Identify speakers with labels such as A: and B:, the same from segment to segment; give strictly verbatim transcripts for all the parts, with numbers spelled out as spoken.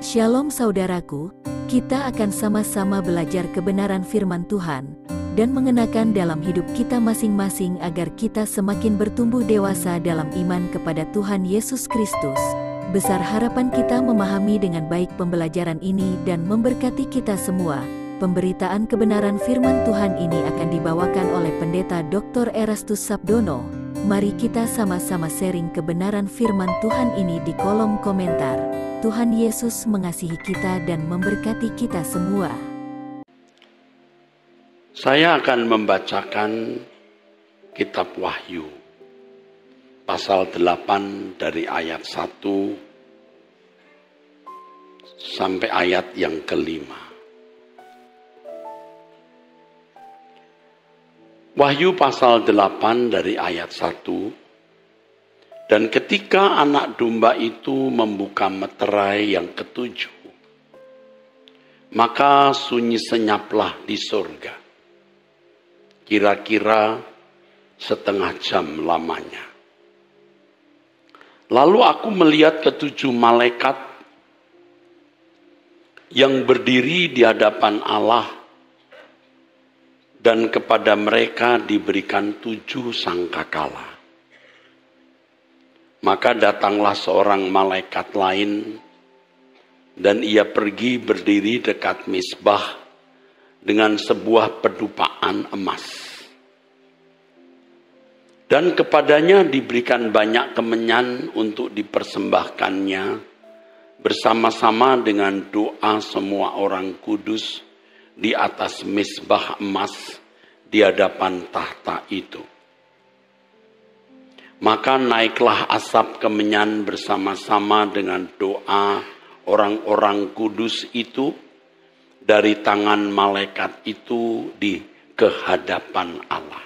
A: Shalom saudaraku, kita akan sama-sama belajar kebenaran firman Tuhan dan mengenakan dalam hidup kita masing-masing agar kita semakin bertumbuh dewasa dalam iman kepada Tuhan Yesus Kristus. Besar harapan kita memahami dengan baik pembelajaran ini dan memberkati kita semua. Pemberitaan kebenaran firman Tuhan ini akan dibawakan oleh Pendeta Doktor Erastus Sabdono. Mari kita sama-sama sharing kebenaran firman Tuhan ini di kolom komentar. Tuhan Yesus mengasihi kita dan memberkati kita semua.
B: Saya akan membacakan kitab Wahyu, pasal delapan dari ayat satu sampai ayat yang kelima. Wahyu pasal delapan dari ayat satu. Dan ketika anak domba itu membuka meterai yang ketujuh, maka sunyi senyaplah di surga, kira-kira setengah jam lamanya. Lalu aku melihat ketujuh malaikat yang berdiri di hadapan Allah, dan kepada mereka diberikan tujuh sangkakala. Maka datanglah seorang malaikat lain, dan ia pergi berdiri dekat misbah dengan sebuah pedupaan emas. Dan kepadanya diberikan banyak kemenyan untuk dipersembahkannya bersama-sama dengan doa semua orang kudus di atas misbah emas di hadapan tahta itu. Maka naiklah asap kemenyan bersama-sama dengan doa orang-orang kudus itu dari tangan malaikat itu di kehadapan Allah.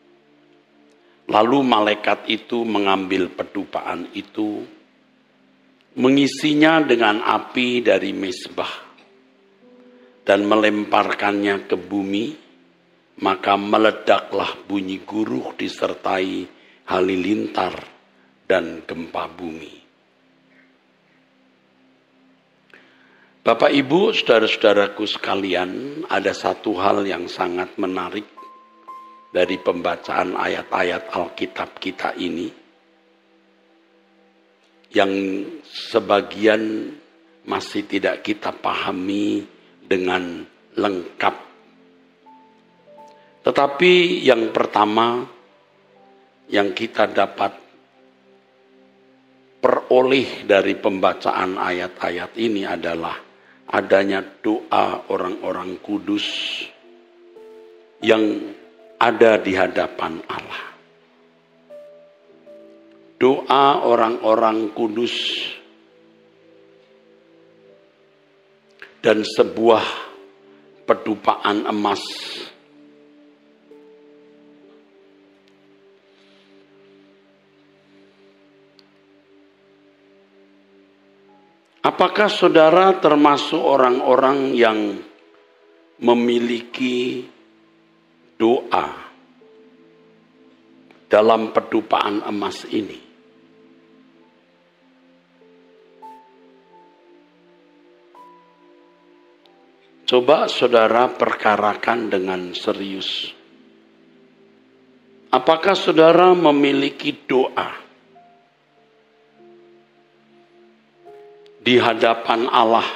B: Lalu malaikat itu mengambil pedupaan itu, mengisinya dengan api dari mezbah, dan melemparkannya ke bumi, maka meledaklah bunyi guruh disertai halilintar dan gempa bumi. Bapak, Ibu, saudara-saudaraku sekalian, ada satu hal yang sangat menarik dari pembacaan ayat-ayat Alkitab kita ini, yang sebagian masih tidak kita pahami dengan lengkap. Tetapi yang pertama yang kita dapat peroleh dari pembacaan ayat-ayat ini adalah adanya doa orang-orang kudus yang ada di hadapan Allah. Doa orang-orang kudus dan sebuah pedupaan emas Apakah saudara termasuk orang-orang yang memiliki doa dalam pedupaan emas ini? Coba saudara perkarakan dengan serius. Apakah saudara memiliki doa di hadapan Allah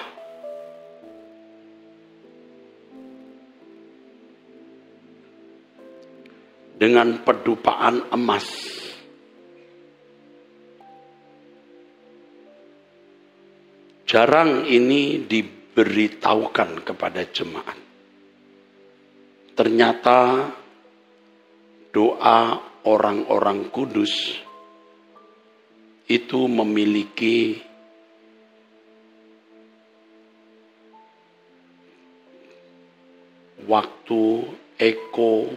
B: dengan pedupaan emas? Jarang ini diberitahukan kepada jemaat. Ternyata doa orang-orang kudus itu memiliki waktu eko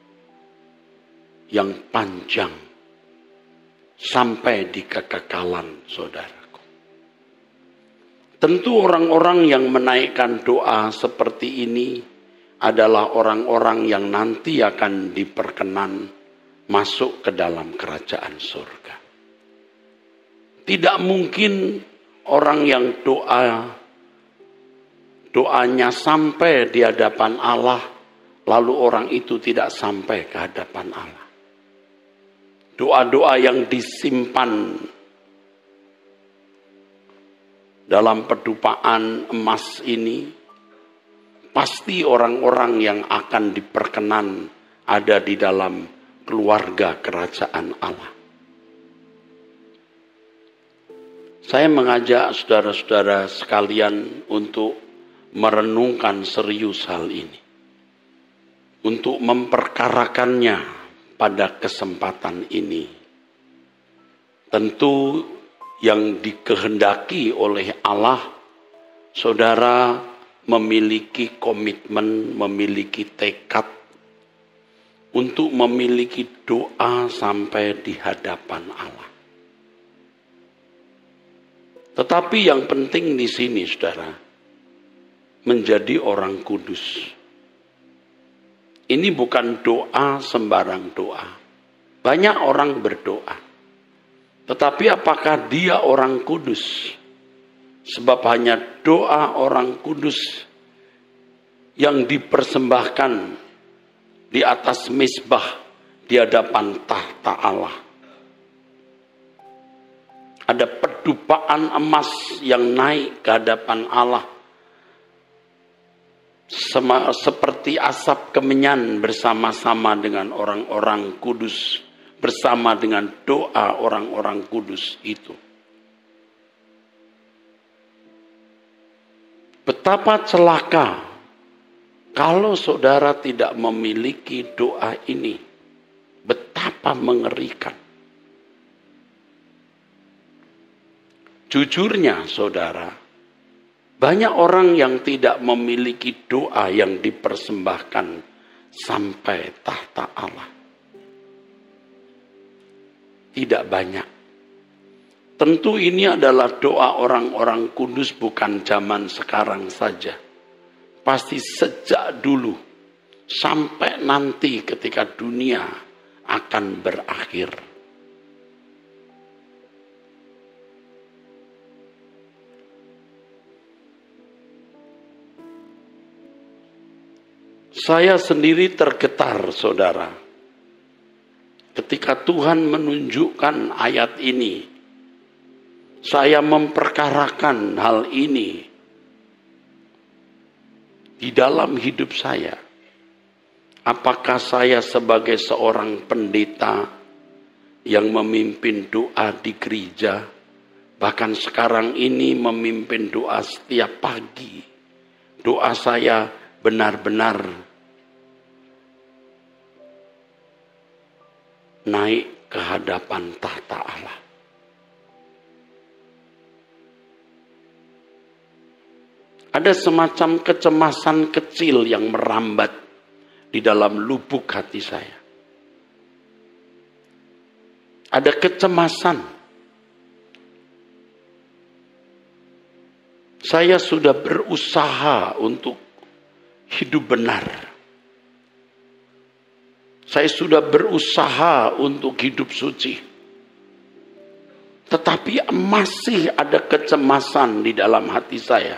B: yang panjang sampai di kekekalan, saudaraku. Tentu orang-orang yang menaikkan doa seperti ini adalah orang-orang yang nanti akan diperkenan masuk ke dalam kerajaan surga. Tidak mungkin orang yang doa doanya sampai di hadapan Allah, lalu orang itu tidak sampai ke hadapan Allah. Doa-doa yang disimpan dalam pedupaan emas ini, pasti orang-orang yang akan diperkenan ada di dalam keluarga kerajaan Allah. Saya mengajak saudara-saudara sekalian untuk merenungkan serius hal ini, untuk memperkarakannya pada kesempatan ini. Tentu yang dikehendaki oleh Allah, saudara memiliki komitmen, memiliki tekad untuk memiliki doa sampai di hadapan Allah. Tetapi yang penting di sini, saudara, menjadi orang kudus. Ini bukan doa sembarang doa. Banyak orang berdoa, tetapi apakah dia orang kudus? Sebab hanya doa orang kudus yang dipersembahkan di atas mezbah di hadapan tahta Allah. Ada pedupaan emas yang naik ke hadapan Allah, Sema, seperti asap kemenyan bersama-sama dengan orang-orang kudus, bersama dengan doa orang-orang kudus itu. Betapa celaka kalau saudara tidak memiliki doa ini. Betapa mengerikan. Jujurnya saudara, banyak orang yang tidak memiliki doa yang dipersembahkan sampai tahta Allah. Tidak banyak. Tentu ini adalah doa orang-orang kudus, bukan zaman sekarang saja. Pasti sejak dulu sampai nanti ketika dunia akan berakhir. Saya sendiri tergetar, saudara, ketika Tuhan menunjukkan ayat ini. Saya memperkarakan hal ini di dalam hidup saya. Apakah saya sebagai seorang pendeta yang memimpin doa di gereja, bahkan sekarang ini memimpin doa setiap pagi, doa saya benar-benar naik ke hadapan tahta Allah. Ada semacam kecemasan kecil yang merambat di dalam lubuk hati saya. Ada kecemasan. Saya sudah berusaha untuk hidup benar. Saya sudah berusaha untuk hidup suci. Tetapi masih ada kecemasan di dalam hati saya.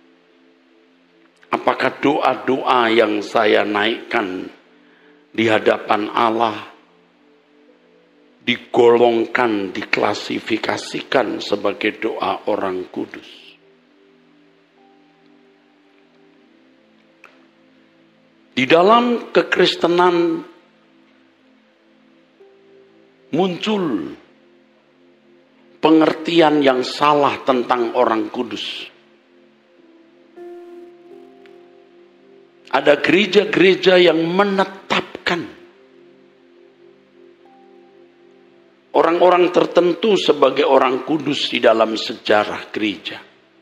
B: Apakah doa-doa yang saya naikkan di hadapan Allah digolongkan, diklasifikasikan sebagai doa orang kudus? Di dalam kekristenan muncul pengertian yang salah tentang orang kudus. Ada gereja-gereja yang menetapkan orang-orang tertentu sebagai orang kudus di dalam sejarah gereja.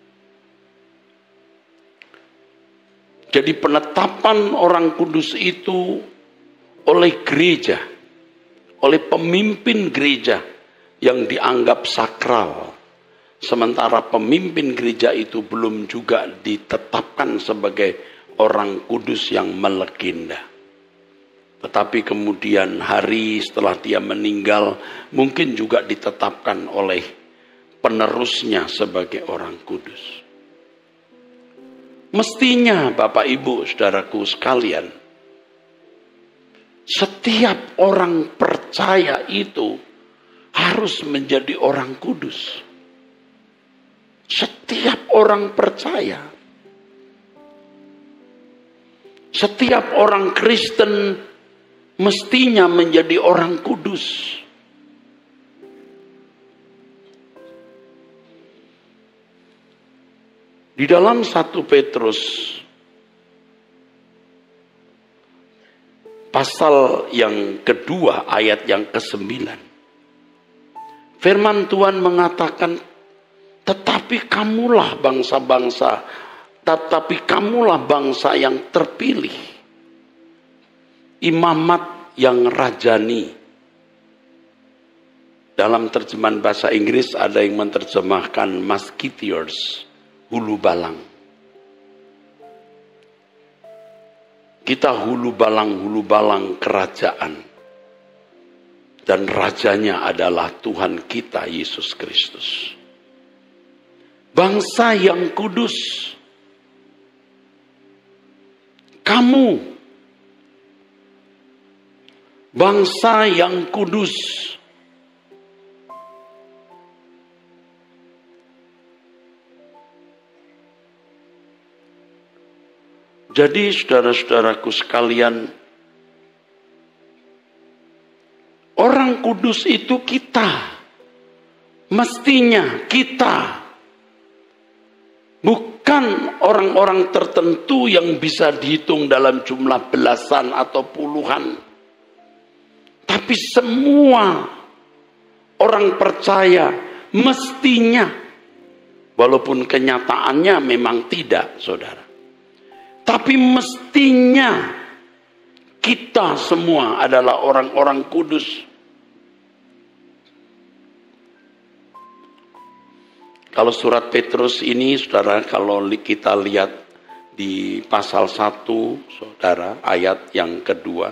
B: Jadi penetapan orang kudus itu oleh gereja, oleh pemimpin gereja yang dianggap sakral. Sementara pemimpin gereja itu belum juga ditetapkan sebagai orang kudus yang melegenda. Tetapi kemudian hari setelah dia meninggal, mungkin juga ditetapkan oleh penerusnya sebagai orang kudus. Mestinya Bapak Ibu saudaraku sekalian, setiap orang percaya itu harus menjadi orang kudus. Setiap orang percaya. Setiap orang Kristen mestinya menjadi orang kudus. Di dalam satu Petrus pasal yang kedua ayat yang kesembilan, firman Tuhan mengatakan, tetapi kamulah bangsa-bangsa, tetapi kamulah bangsa yang terpilih, imamat yang rajani. Dalam terjemahan bahasa Inggris ada yang menerjemahkan musketeers, hulu balang. Kita hulu balang-hulu balang kerajaan. Dan rajanya adalah Tuhan kita Yesus Kristus. Bangsa yang kudus. Kamu. Bangsa yang kudus. Jadi saudara-saudaraku sekalian, orang kudus itu kita. Mestinya kita. Bukan orang-orang tertentu yang bisa dihitung dalam jumlah belasan atau puluhan. Tapi semua orang percaya mestinya. Walaupun kenyataannya memang tidak, saudara. Tapi mestinya kita semua adalah orang-orang kudus. Kalau surat Petrus ini, saudara, kalau kita lihat di pasal satu, saudara, ayat yang kedua.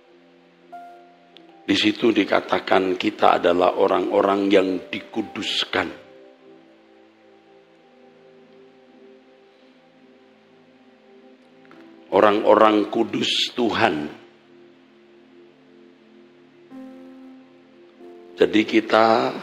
B: Di situ dikatakan kita adalah orang-orang yang dikuduskan. Orang-orang kudus Tuhan. Jadi kita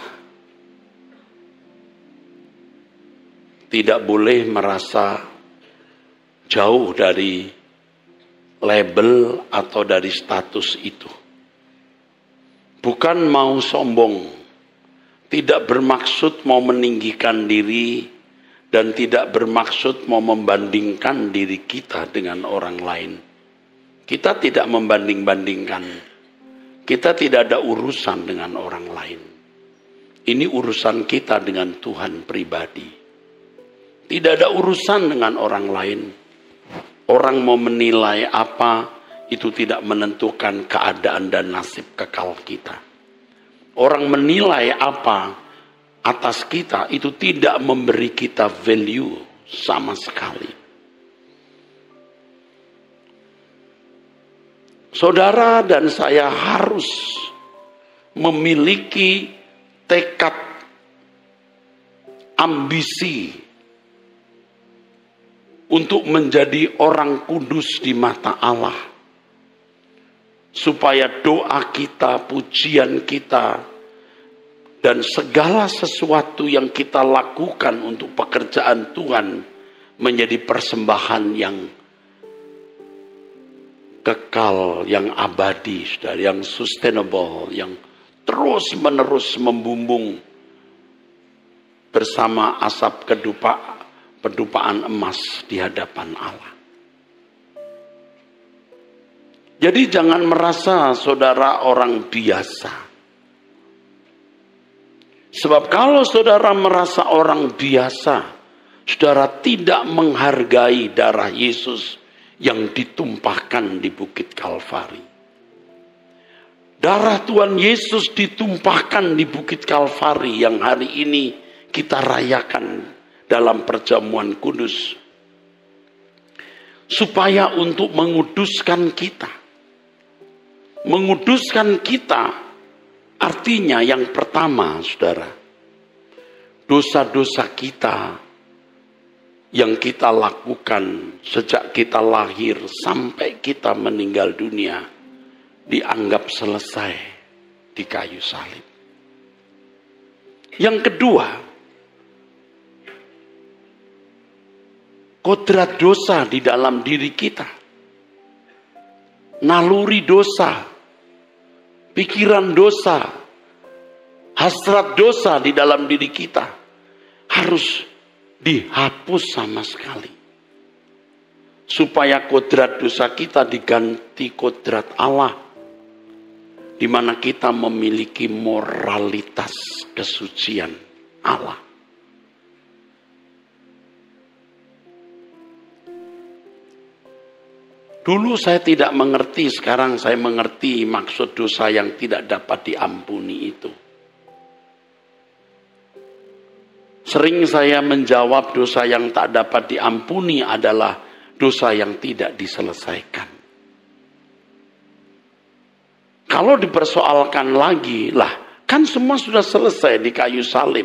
B: tidak boleh merasa jauh dari label atau dari status itu. Bukan mau sombong, tidak bermaksud mau meninggikan diri, dan tidak bermaksud mau membandingkan diri kita dengan orang lain. Kita tidak membanding-bandingkan. Kita tidak ada urusan dengan orang lain. Ini urusan kita dengan Tuhan pribadi. Tidak ada urusan dengan orang lain. Orang mau menilai apa, itu tidak menentukan keadaan dan nasib kekal kita. Orang menilai apa atas kita itu tidak memberi kita value sama sekali. Saudara dan saya harus memiliki tekad, ambisi untuk menjadi orang kudus di mata Allah. Supaya doa kita, pujian kita, dan segala sesuatu yang kita lakukan untuk pekerjaan Tuhan menjadi persembahan yang kekal, yang abadi, yang sustainable, yang terus-menerus membumbung bersama asap kedupa, pedupaan emas di hadapan Allah. Jadi jangan merasa saudara orang biasa. Sebab kalau saudara merasa orang biasa, saudara tidak menghargai darah Yesus yang ditumpahkan di Bukit Kalvari. Darah Tuhan Yesus ditumpahkan di Bukit Kalvari yang hari ini kita rayakan dalam perjamuan kudus. Supaya untuk menguduskan kita. Menguduskan kita artinya yang pertama, saudara, dosa-dosa kita yang kita lakukan sejak kita lahir sampai kita meninggal dunia dianggap selesai di kayu salib. Yang kedua, kodrat dosa di dalam diri kita, naluri dosa, pikiran dosa, hasrat dosa di dalam diri kita harus dihapus sama sekali. Supaya kodrat dosa kita diganti kodrat Allah, di mana kita memiliki moralitas kesucian Allah. Dulu saya tidak mengerti, sekarang saya mengerti maksud dosa yang tidak dapat diampuni itu. Sering saya menjawab dosa yang tak dapat diampuni adalah dosa yang tidak diselesaikan. Kalau dipersoalkan lagi, lah kan semua sudah selesai di kayu salib.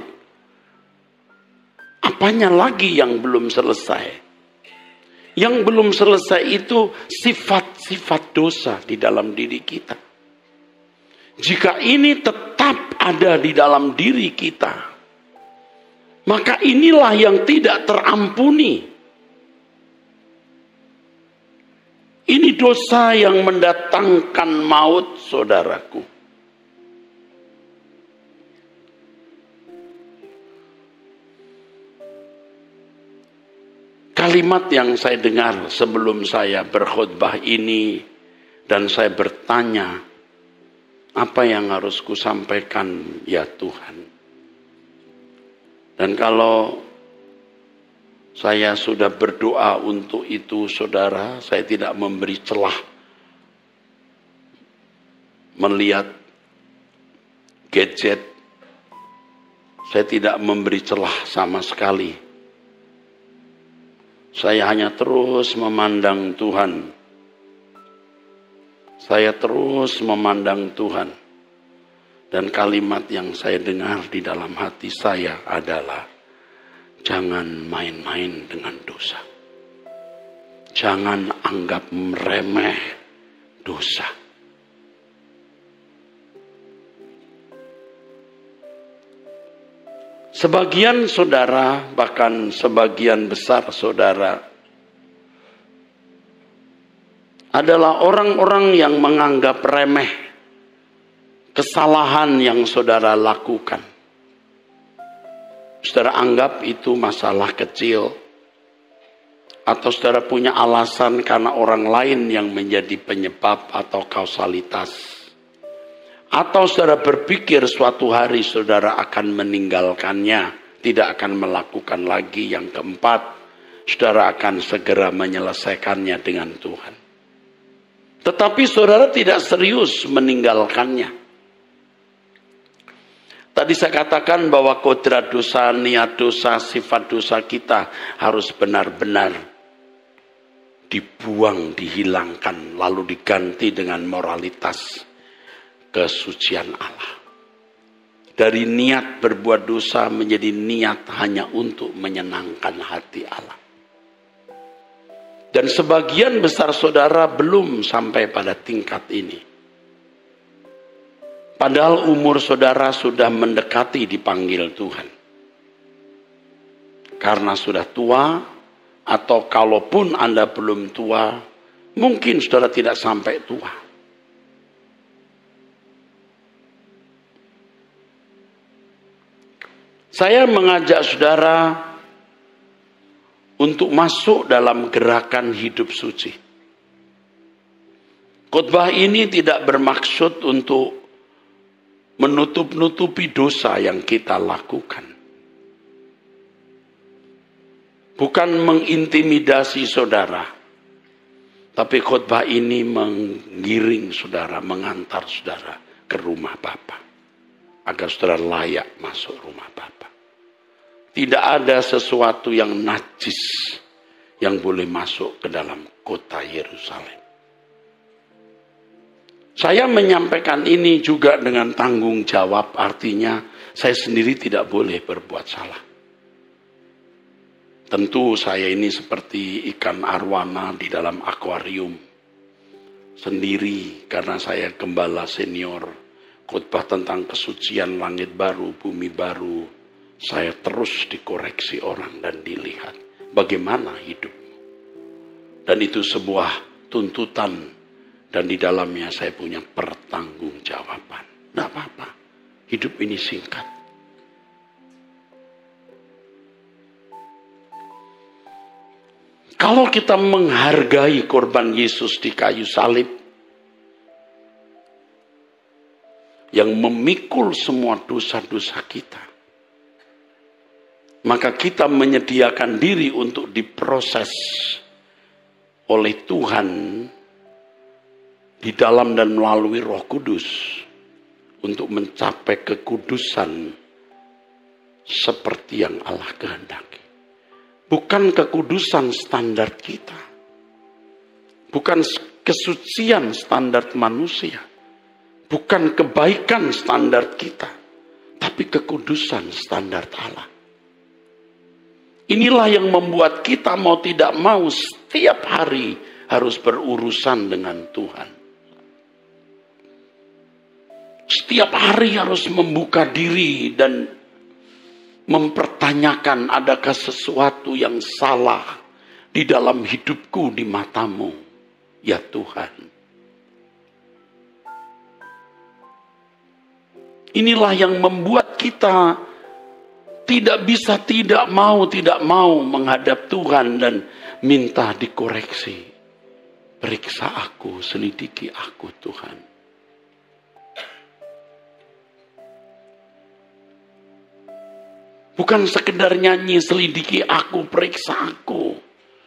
B: Apanya lagi yang belum selesai? Yang belum selesai itu sifat-sifat dosa di dalam diri kita. Jika ini tetap ada di dalam diri kita, maka inilah yang tidak terampuni. Ini dosa yang mendatangkan maut, saudaraku. Kalimat yang saya dengar sebelum saya berkhutbah ini, dan saya bertanya, apa yang harus kusampaikan ya Tuhan? Dan kalau saya sudah berdoa untuk itu, saudara, saya tidak memberi celah melihat gadget. Saya tidak memberi celah sama sekali. Saya hanya terus memandang Tuhan. Saya terus memandang Tuhan. Dan kalimat yang saya dengar di dalam hati saya adalah, jangan main-main dengan dosa. Jangan anggap remeh dosa. Sebagian saudara, bahkan sebagian besar saudara, adalah orang-orang yang menganggap remeh kesalahan yang saudara lakukan. Saudara anggap itu masalah kecil, atau saudara punya alasan karena orang lain yang menjadi penyebab atau kausalitas. Atau saudara berpikir suatu hari saudara akan meninggalkannya, tidak akan melakukan lagi. Yang keempat, saudara akan segera menyelesaikannya dengan Tuhan. Tetapi saudara tidak serius meninggalkannya. Tadi saya katakan bahwa kodrat dosa, niat dosa, sifat dosa kita harus benar-benar dibuang, dihilangkan, lalu diganti dengan moralitas kesucian Allah. Dari niat berbuat dosa menjadi niat hanya untuk menyenangkan hati Allah. Dan sebagian besar saudara belum sampai pada tingkat ini. Padahal umur saudara sudah mendekati dipanggil Tuhan. Karena sudah tua, atau kalaupun Anda belum tua, mungkin saudara tidak sampai tua. Saya mengajak saudara untuk masuk dalam gerakan hidup suci. Khotbah ini tidak bermaksud untuk menutup-nutupi dosa yang kita lakukan. Bukan mengintimidasi saudara. Tapi khotbah ini menggiring saudara, mengantar saudara ke rumah Bapa. Agar saudara layak masuk rumah Bapa. Tidak ada sesuatu yang najis yang boleh masuk ke dalam kota Yerusalem. Saya menyampaikan ini juga dengan tanggung jawab, artinya saya sendiri tidak boleh berbuat salah. Tentu saya ini seperti ikan arwana di dalam akuarium. Sendiri karena saya gembala senior. Khotbah tentang kesucian langit baru, bumi baru. Saya terus dikoreksi orang dan dilihat. Bagaimana hidupmu? Dan itu sebuah tuntutan. Dan di dalamnya saya punya pertanggungjawaban. Tidak apa-apa. Hidup ini singkat. Kalau kita menghargai korban Yesus di kayu salib, yang memikul semua dosa-dosa kita, maka kita menyediakan diri untuk diproses oleh Tuhan di dalam dan melalui Roh Kudus untuk mencapai kekudusan seperti yang Allah kehendaki. Bukan kekudusan standar kita. Bukan kesucian standar manusia. Bukan kebaikan standar kita. Tapi kekudusan standar Allah. Inilah yang membuat kita mau tidak mau setiap hari harus berurusan dengan Tuhan. Setiap hari harus membuka diri dan mempertanyakan, adakah sesuatu yang salah di dalam hidupku di matamu, ya Tuhan. Inilah yang membuat kita tidak bisa tidak mau, tidak mau menghadap Tuhan dan minta dikoreksi. Periksa aku, selidiki aku Tuhan. Bukan sekedar nyanyi, selidiki aku, periksa aku.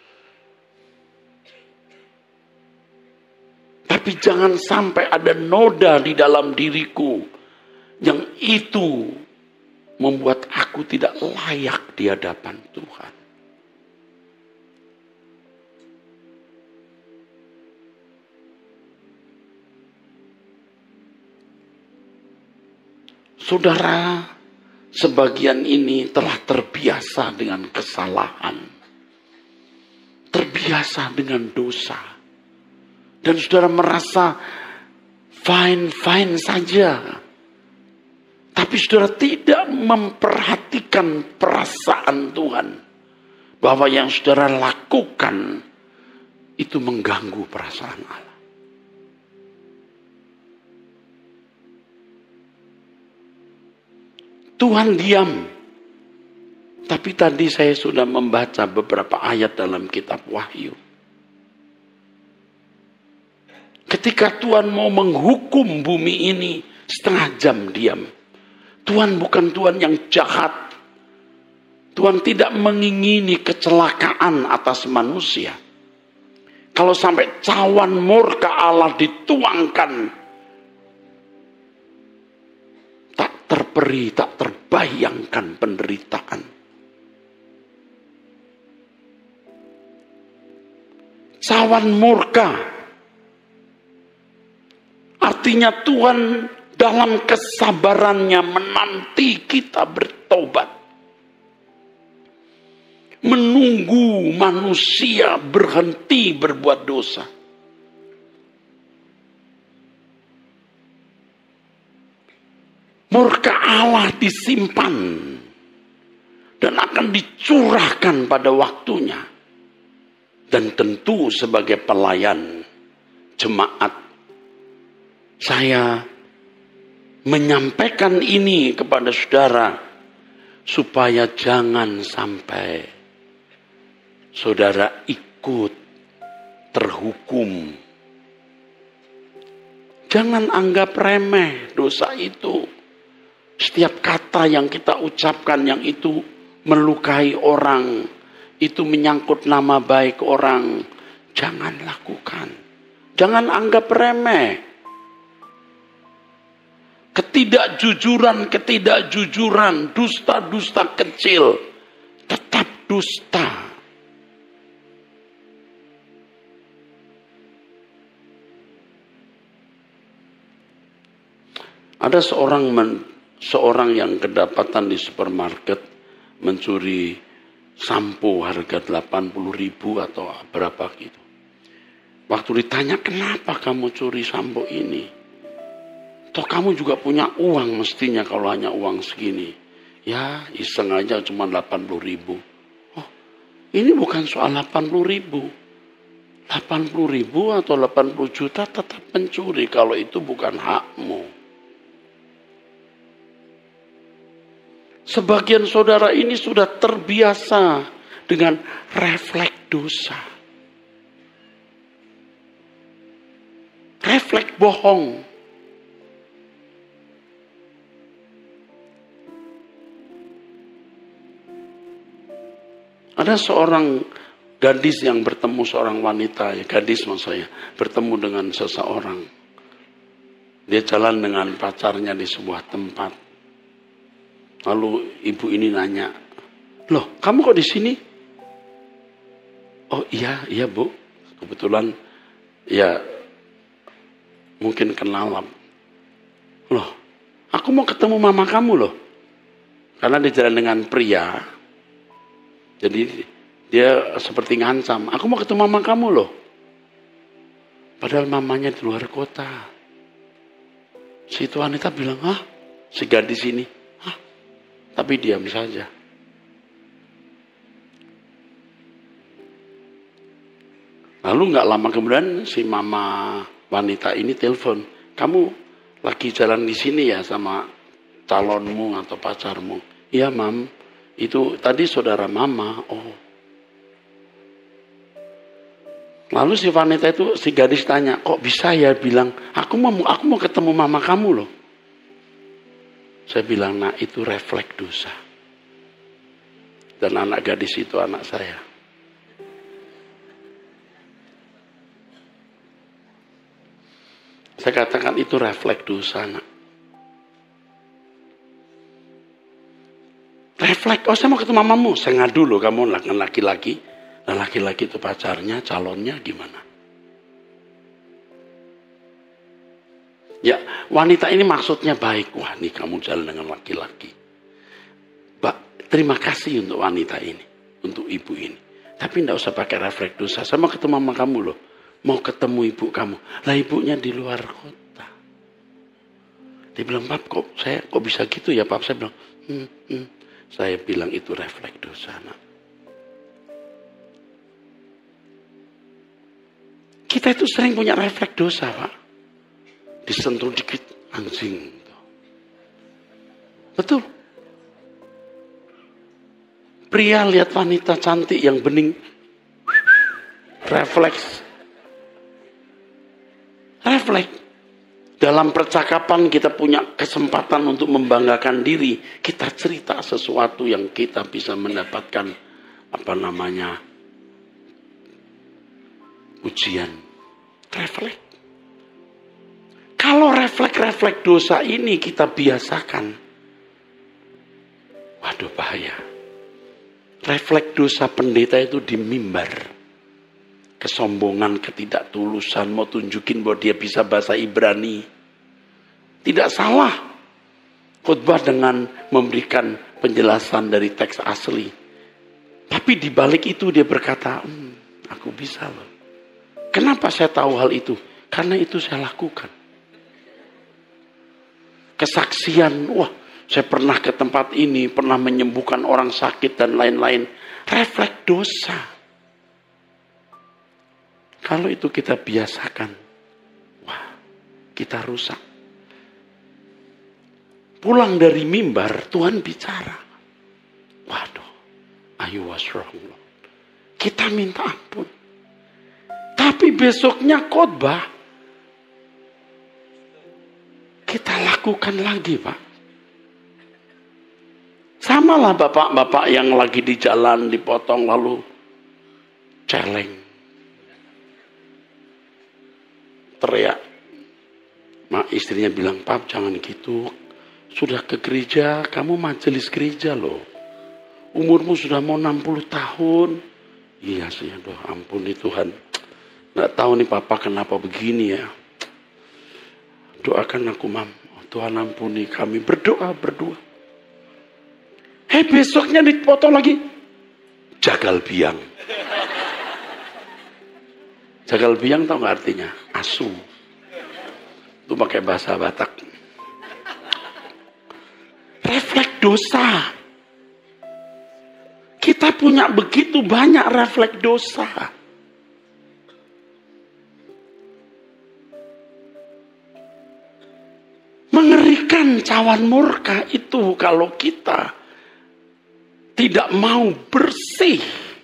B: Tapi jangan sampai ada noda di dalam diriku yang itu membuat aku tidak layak di hadapan Tuhan. Saudara, sebagian ini telah terbiasa dengan kesalahan. Terbiasa dengan dosa. Dan saudara merasa fine-fine saja. Tapi saudara tidak memperhatikan perasaan Tuhan. Bahwa yang saudara lakukan itu mengganggu perasaan Allah. Tuhan diam. Tapi tadi saya sudah membaca beberapa ayat dalam kitab Wahyu. Ketika Tuhan mau menghukum bumi ini, setengah jam diam. Tuhan bukan Tuhan yang jahat. Tuhan tidak mengingini kecelakaan atas manusia. Kalau sampai cawan murka Allah dituangkan, tak terperi, tak terbayangkan penderitaan. Cawan murka. Artinya Tuhan dalam kesabarannya menanti kita bertobat. Menunggu manusia berhenti berbuat dosa. Murka Allah disimpan dan akan dicurahkan pada waktunya. Dan tentu sebagai pelayan jemaat, saya menyampaikan ini kepada saudara supaya jangan sampai saudara ikut terhukum. Jangan anggap remeh dosa itu. Setiap kata yang kita ucapkan yang itu melukai orang, itu menyangkut nama baik orang, jangan lakukan. Jangan anggap remeh. Ketidakjujuran, ketidakjujuran, dusta-dusta kecil, tetap dusta. Ada seorang men, seorang yang kedapatan di supermarket mencuri sampo harga delapan puluh ribu atau berapa gitu. Waktu ditanya, kenapa kamu curi sampo ini? Toh kamu juga punya uang mestinya kalau hanya uang segini. Ya iseng aja cuma delapan puluh ribu. Oh ini bukan soal delapan puluh ribu. delapan puluh ribu atau delapan puluh juta tetap mencuri kalau itu bukan hakmu. Sebagian saudara ini sudah terbiasa dengan refleks dosa. Refleks bohong. Ada seorang gadis yang bertemu seorang wanita, ya gadis maksud saya, bertemu dengan seseorang. Dia jalan dengan pacarnya di sebuah tempat. Lalu ibu ini nanya, loh kamu kok di sini? Oh iya, iya bu. Kebetulan ya mungkin kenalan. Loh, aku mau ketemu mama kamu loh. Karena dia jalan dengan pria. Jadi dia seperti ngancam, aku mau ketemu mama kamu loh. Padahal mamanya di luar kota. Si itu wanita bilang, hah? Si gadis ini, hah? Tapi diam saja. Lalu gak lama kemudian si mama wanita ini telepon, kamu lagi jalan di sini ya sama calonmu atau pacarmu? Iya mam, itu tadi saudara mama. Oh. Lalu si wanita itu, si gadis tanya, kok bisa ya bilang, aku mau aku mau ketemu mama kamu loh. Saya bilang, nah itu refleks dosa. Dan anak gadis itu anak saya. Saya katakan itu refleks dosa, nak. Refleks, oh saya mau ketemu mamamu. Saya ngadu loh, kamu laki-laki. Dan laki-laki itu pacarnya, calonnya gimana? Ya, wanita ini maksudnya baik. Wah, nih kamu jalan dengan laki-laki. Pak, terima kasih untuk wanita ini. Untuk ibu ini. Tapi enggak usah pakai refleks dosa. Saya mau ketemu mama kamu loh. Mau ketemu ibu kamu. Lah ibunya di luar kota. Dia bilang, Pap kok saya kok bisa gitu ya Pap? Saya bilang, hmm, hmm. Saya bilang itu refleks dosa, nak. Kita itu sering punya refleks dosa, Pak. Disentuh dikit, anjing. Betul. Pria lihat wanita cantik yang bening. Refleks. Refleks. Dalam percakapan kita punya kesempatan untuk membanggakan diri. Kita cerita sesuatu yang kita bisa mendapatkan apa namanya ujian. Refleks. Kalau refleks-refleks dosa ini kita biasakan, waduh bahaya. Refleks dosa pendeta itu di mimbar. Kesombongan, ketidaktulusan, mau tunjukin bahwa dia bisa bahasa Ibrani. Tidak salah khotbah dengan memberikan penjelasan dari teks asli. Tapi di balik itu dia berkata, hmm, aku bisa loh. Kenapa saya tahu hal itu? Karena itu saya lakukan. Kesaksian, wah saya pernah ke tempat ini, pernah menyembuhkan orang sakit dan lain-lain. Refleks dosa. Kalau itu kita biasakan, wah, kita rusak. Pulang dari mimbar, Tuhan bicara. Waduh, I was wrong, Lord. Kita minta ampun. Tapi besoknya khotbah, kita lakukan lagi, Pak. Samalah bapak-bapak yang lagi di jalan dipotong lalu celeng. Teriak. Mak istrinya bilang, Pap jangan gitu. Sudah ke gereja, kamu majelis gereja loh. Umurmu sudah mau enam puluh tahun. Iya sih, aduh ampuni Tuhan. Nggak tahu nih Papa kenapa begini ya. Doakan aku Mam. Oh, Tuhan ampuni kami. Berdoa, berdoa. Hei besoknya dipotong lagi. jagal biang. Jagal biang tahu nggak artinya? Asu. Itu pakai bahasa Batak. Refleks dosa. Kita punya begitu banyak refleks dosa. Mengerikan cawan murka itu kalau kita tidak mau bersih.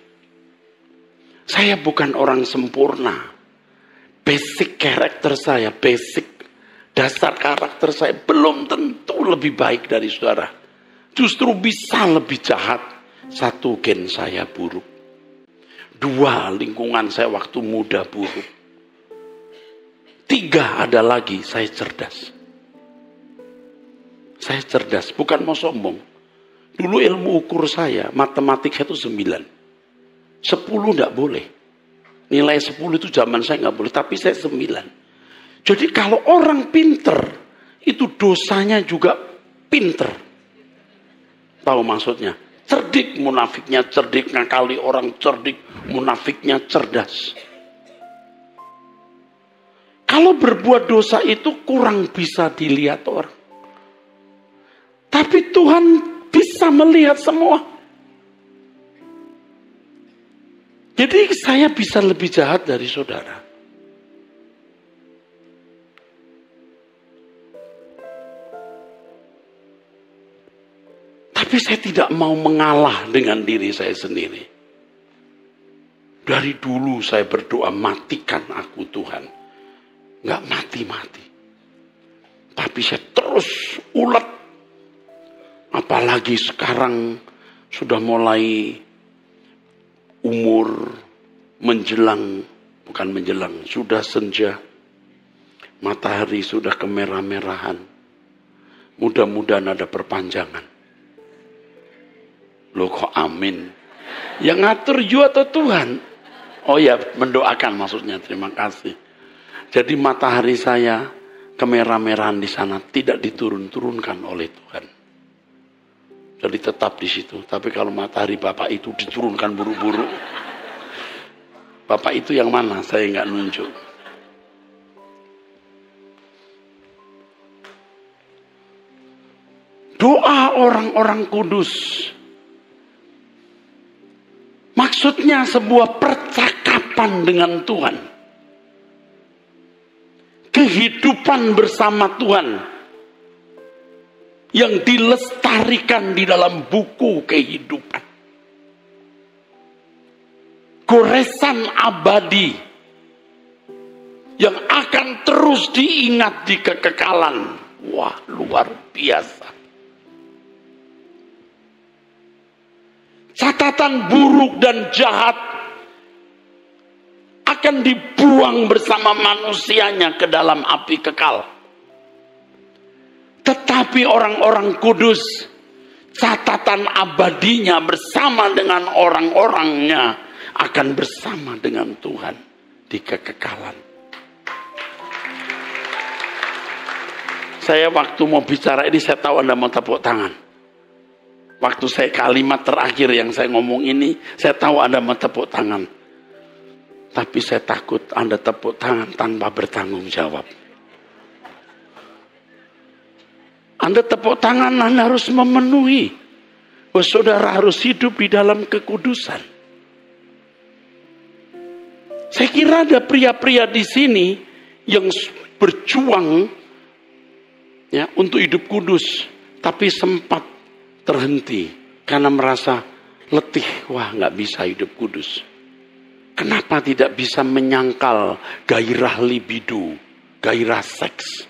B: Saya bukan orang sempurna. Basic karakter saya, basic dasar karakter saya belum tentu lebih baik dari saudara. Justru bisa lebih jahat. Satu, gen saya buruk. Dua, lingkungan saya waktu muda buruk. Tiga, ada lagi, saya cerdas. Saya cerdas, bukan mau sombong. Dulu ilmu ukur saya, matematika itu sembilan. Sepuluh enggak boleh. Nilai sepuluh itu zaman saya enggak boleh, tapi saya sembilan. Jadi kalau orang pinter, itu dosanya juga pinter. Tahu maksudnya? Cerdik munafiknya, cerdik ngakali orang, cerdik munafiknya cerdas. Kalau berbuat dosa itu kurang bisa dilihat orang. Tapi Tuhan bisa melihat semua. Jadi saya bisa lebih jahat dari saudara. Tapi saya tidak mau mengalah dengan diri saya sendiri. Dari dulu saya berdoa, matikan aku Tuhan. Nggak mati-mati. Tapi saya terus ulet. Apalagi sekarang sudah mulai umur menjelang, bukan menjelang, sudah senja. Matahari sudah kemerah-merahan. Mudah-mudahan ada perpanjangan. Loh kok amin? Yang ngatur you atau Tuhan? Oh ya, mendoakan maksudnya, terima kasih. Jadi matahari saya kemerah-merahan di sana tidak diturun-turunkan oleh Tuhan. Jadi tetap di situ. Tapi kalau matahari Bapak itu diturunkan buru-buru, Bapak itu yang mana? Saya nggak nunjuk. Doa orang-orang kudus. Maksudnya sebuah percakapan dengan Tuhan. Kehidupan bersama Tuhan. Yang dilestarikan di dalam buku kehidupan. Goresan abadi. Yang akan terus diingat di kekekalan. Wah, luar biasa. Catatan buruk dan jahat akan dibuang bersama manusianya ke dalam api kekal. Tetapi orang-orang kudus, catatan abadinya bersama dengan orang-orangnya akan bersama dengan Tuhan di kekekalan. Saya waktu mau bicara ini, saya tahu Anda mau tepuk tangan. Waktu saya kalimat terakhir yang saya ngomong ini, saya tahu Anda mau tepuk tangan. Tapi saya takut Anda tepuk tangan tanpa bertanggung jawab. Anda tepuk tangan, Anda harus memenuhi. Oh, saudara harus hidup di dalam kekudusan. Saya kira ada pria-pria di sini yang berjuang ya untuk hidup kudus, tapi sempat terhenti karena merasa letih. Wah, nggak bisa hidup kudus. Kenapa tidak bisa menyangkal gairah libido, gairah seks?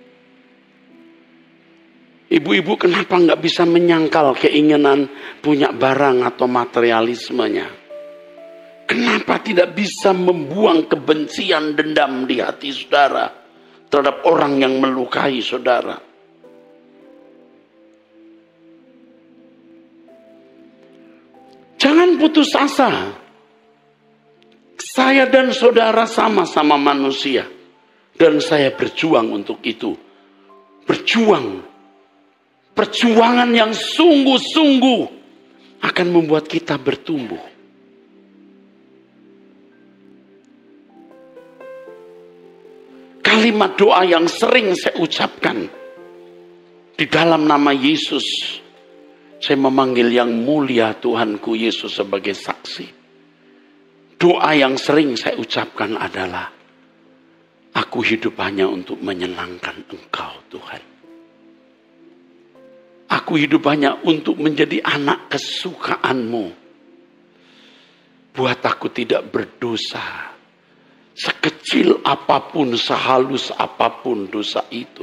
B: Ibu-ibu kenapa nggak bisa menyangkal keinginan punya barang atau materialismenya? Kenapa tidak bisa membuang kebencian, dendam di hati saudara terhadap orang yang melukai saudara? Jangan putus asa. Saya dan saudara sama-sama manusia. Dan saya berjuang untuk itu. Berjuang. Perjuangan yang sungguh-sungguh akan membuat kita bertumbuh. kalimat doa yang sering saya ucapkan. Di dalam nama Yesus, saya memanggil yang mulia Tuhanku Yesus sebagai saksi. Doa yang sering saya ucapkan adalah, aku hidup hanya untuk menyenangkan Engkau Tuhan. Aku hidup hanya untuk menjadi anak kesukaan-Mu. Buat aku tidak berdosa. Sekecil apapun, sehalus apapun dosa itu.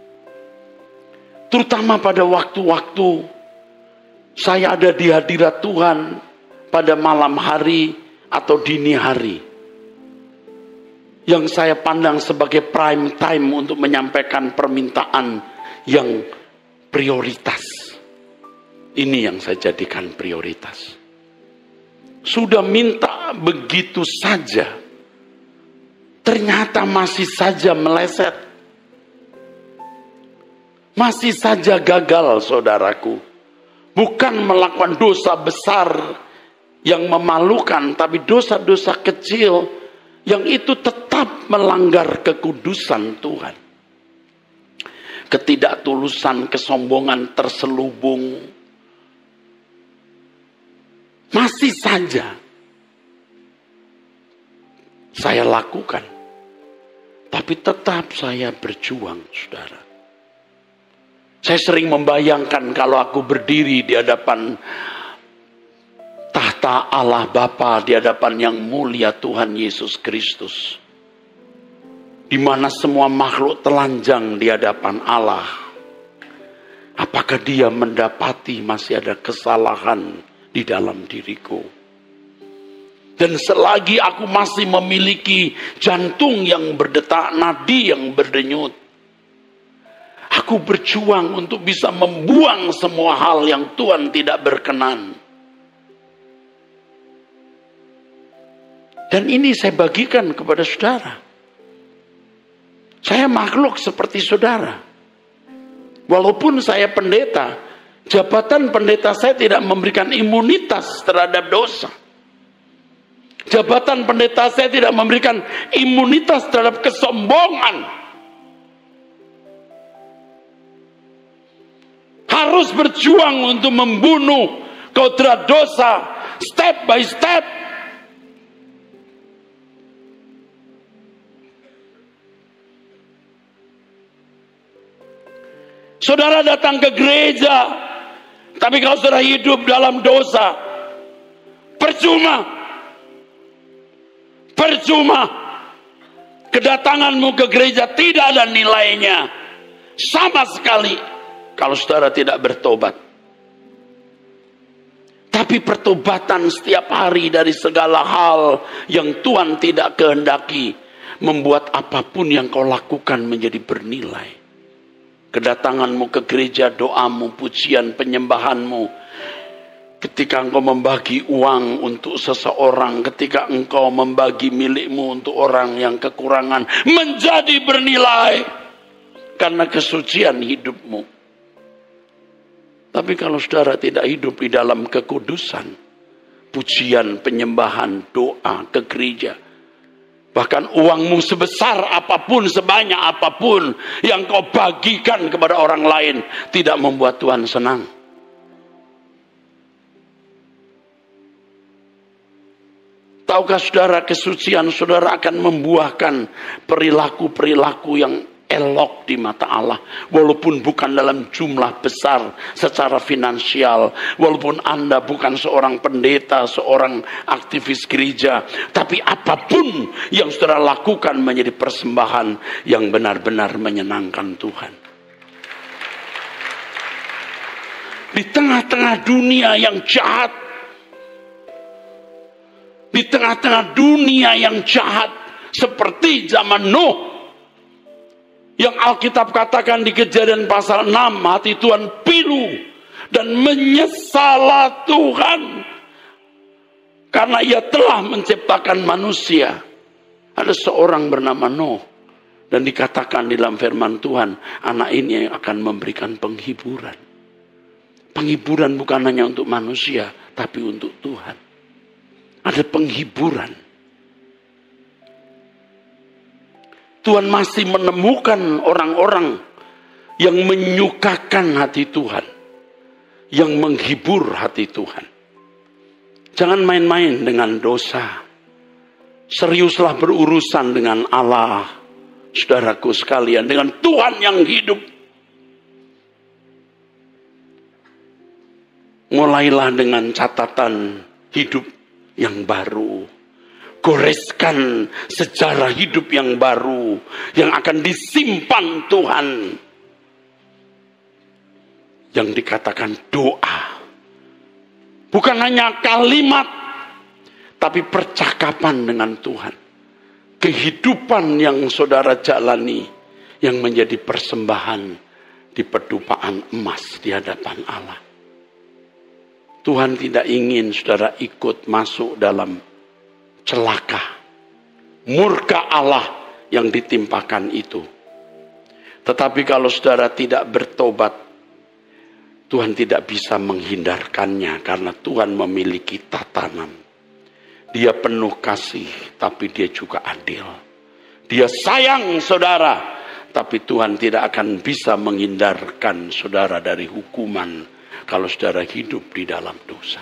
B: Terutama pada waktu-waktu saya ada di hadirat Tuhan pada malam hari atau dini hari. Yang saya pandang sebagai prime time untuk menyampaikan permintaan yang prioritas. Ini yang saya jadikan prioritas. Sudah minta begitu saja, ternyata masih saja meleset. Masih saja gagal, saudaraku. Bukan melakukan dosa besar yang memalukan, tapi dosa-dosa kecil yang itu tetap melanggar kekudusan Tuhan. Ketidaktulusan, kesombongan terselubung. Masih saja saya lakukan. Tapi tetap saya berjuang, saudara. Saya sering membayangkan kalau aku berdiri di hadapan tahta Allah Bapa, di hadapan yang mulia Tuhan Yesus Kristus, di mana semua makhluk telanjang di hadapan Allah. Apakah dia mendapati masih ada kesalahan di dalam diriku? Dan selagi aku masih memiliki jantung yang berdetak, nadi yang berdenyut, aku berjuang untuk bisa membuang semua hal yang Tuhan tidak berkenan. Dan ini saya bagikan kepada saudara. Saya makhluk seperti saudara. Walaupun saya pendeta, jabatan pendeta saya tidak memberikan imunitas terhadap dosa. Jabatan pendeta saya tidak memberikan imunitas terhadap kesombongan. Harus berjuang untuk membunuh kodrat dosa step by step. Saudara datang ke gereja, tapi kalau saudara hidup dalam dosa, percuma. Percuma. Kedatanganmu ke gereja tidak ada nilainya sama sekali kalau saudara tidak bertobat. Tapi pertobatan setiap hari dari segala hal yang Tuhan tidak kehendaki membuat apapun yang kau lakukan menjadi bernilai. Kedatanganmu ke gereja, doamu, pujian, penyembahanmu, ketika engkau membagi uang untuk seseorang, ketika engkau membagi milikmu untuk orang yang kekurangan, menjadi bernilai karena kesucian hidupmu. Tapi kalau saudara tidak hidup di dalam kekudusan, pujian, penyembahan, doa ke gereja, bahkan uangmu sebesar apapun, sebanyak apapun yang kau bagikan kepada orang lain, tidak membuat Tuhan senang. Tahukah saudara, kesucian saudara akan membuahkan perilaku-perilaku yang elok di mata Allah. Walaupun bukan dalam jumlah besar secara finansial. Walaupun Anda bukan seorang pendeta, seorang aktivis gereja. Tapi apapun yang saudara lakukan menjadi persembahan yang benar-benar menyenangkan Tuhan. Di tengah-tengah dunia yang jahat, di tengah-tengah dunia yang jahat seperti zaman Nuh, yang Alkitab katakan di Kejadian pasal enam, hati Tuhan pilu dan menyesalah Tuhan karena ia telah menciptakan manusia. Ada seorang bernama Nuh, dan dikatakan di dalam firman Tuhan, anak ini akan memberikan penghiburan. Penghiburan bukan hanya untuk manusia, tapi untuk Tuhan. Ada penghiburan. Tuhan masih menemukan orang-orang yang menyukakan hati Tuhan, yang menghibur hati Tuhan. Jangan main-main dengan dosa. Seriuslah berurusan dengan Allah, saudaraku sekalian, dengan Tuhan yang hidup. Mulailah dengan catatan hidup yang baru. Goreskan sejarah hidup yang baru yang akan disimpan Tuhan. Yang dikatakan doa. Bukan hanya kalimat, tapi percakapan dengan Tuhan. Kehidupan yang saudara jalani yang menjadi persembahan di pedupaan emas di hadapan Allah. Tuhan tidak ingin saudara ikut masuk dalam celaka, murka Allah yang ditimpakan itu. Tetapi kalau saudara tidak bertobat, Tuhan tidak bisa menghindarkannya karena Tuhan memiliki tatanan. Dia penuh kasih, tapi dia juga adil. Dia sayang saudara, tapi Tuhan tidak akan bisa menghindarkan saudara dari hukuman kalau saudara hidup di dalam dosa.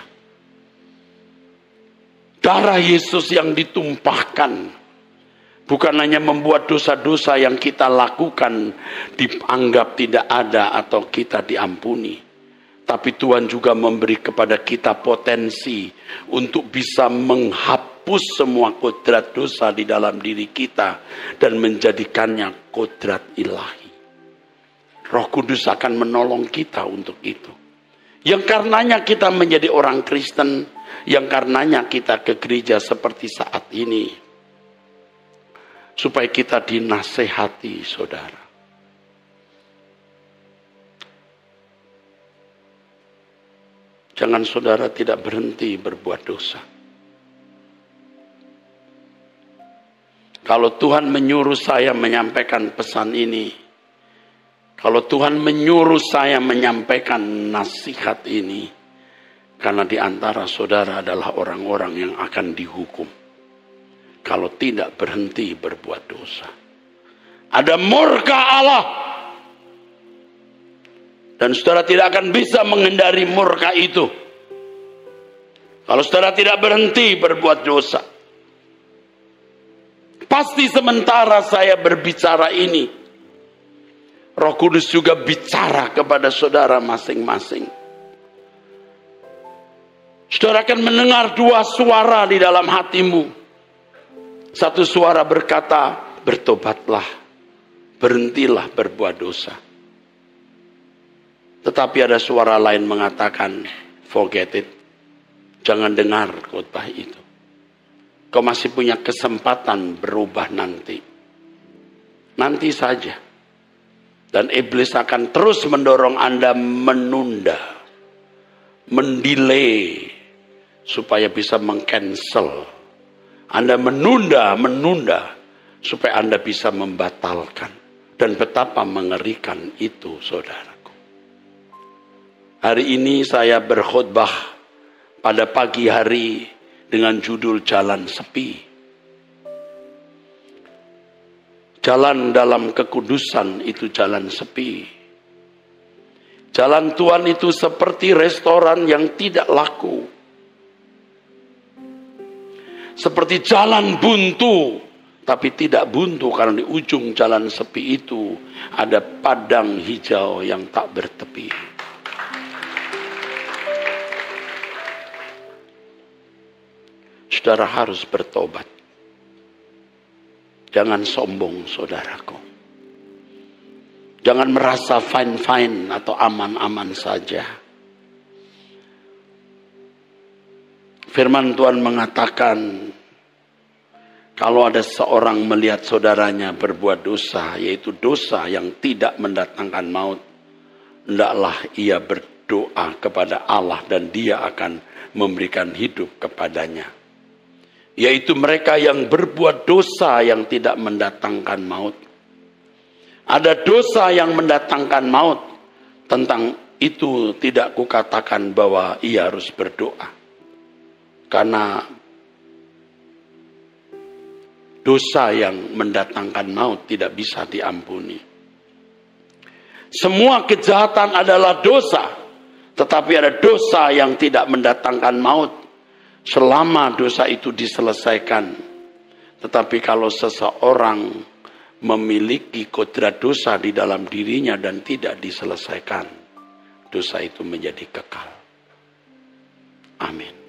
B: Darah Yesus yang ditumpahkan bukan hanya membuat dosa-dosa yang kita lakukan dianggap tidak ada atau kita diampuni. Tapi Tuhan juga memberi kepada kita potensi untuk bisa menghapus semua kodrat dosa di dalam diri kita dan menjadikannya kodrat ilahi. Roh Kudus akan menolong kita untuk itu. Yang karenanya kita menjadi orang Kristen, yang karenanya kita ke gereja seperti saat ini. Supaya kita dinasehati, saudara. Jangan saudara tidak berhenti berbuat dosa. Kalau Tuhan menyuruh saya menyampaikan pesan ini, kalau Tuhan menyuruh saya menyampaikan nasihat ini, karena di antara saudara adalah orang-orang yang akan dihukum. Kalau tidak berhenti berbuat dosa. Ada murka Allah. Dan saudara tidak akan bisa menghindari murka itu. Kalau saudara tidak berhenti berbuat dosa. Pasti sementara saya berbicara ini, Roh Kudus juga bicara kepada saudara masing-masing. Saudara akan mendengar dua suara di dalam hatimu. Satu suara berkata, bertobatlah, berhentilah berbuat dosa. Tetapi ada suara lain mengatakan, forget it. Jangan dengar khotbah itu. Kau masih punya kesempatan berubah nanti. Nanti saja. Dan iblis akan terus mendorong Anda menunda. Mendelay. Supaya bisa mengcancel. Anda menunda, menunda. Supaya Anda bisa membatalkan. Dan betapa mengerikan itu, saudara. Hari ini saya berkhotbah pada pagi hari dengan judul Jalan Sepi. Jalan dalam kekudusan itu jalan sepi. Jalan Tuhan itu seperti restoran yang tidak laku. Seperti jalan buntu, tapi tidak buntu karena di ujung jalan sepi itu ada padang hijau yang tak bertepi. Saudara harus bertobat. Jangan sombong, saudaraku. Jangan merasa fine-fine atau aman-aman saja. Firman Tuhan mengatakan, kalau ada seorang melihat saudaranya berbuat dosa, yaitu dosa yang tidak mendatangkan maut, hendaklah ia berdoa kepada Allah dan dia akan memberikan hidup kepadanya. Yaitu mereka yang berbuat dosa yang tidak mendatangkan maut. Ada dosa yang mendatangkan maut. Tentang itu tidak kukatakan bahwa ia harus berdoa. Karena dosa yang mendatangkan maut tidak bisa diampuni. Semua kejahatan adalah dosa, tetapi ada dosa yang tidak mendatangkan maut selama dosa itu diselesaikan. Tetapi kalau seseorang memiliki kodrat dosa di dalam dirinya dan tidak diselesaikan, dosa itu menjadi kekal. Amin.